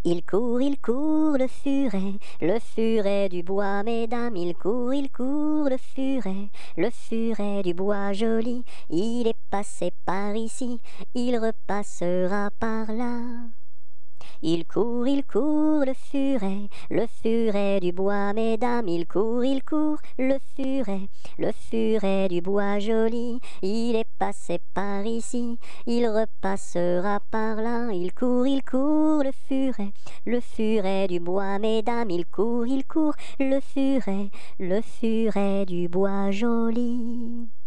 il court, le furet du bois, mesdames, il court, le furet du bois joli, il est passé par ici, il repassera par là. Il court, le furet du bois, mesdames, il court, le furet du bois joli, il est passé par ici, il repassera par là. Il court, le furet du bois, mesdames, il court, le furet du bois joli.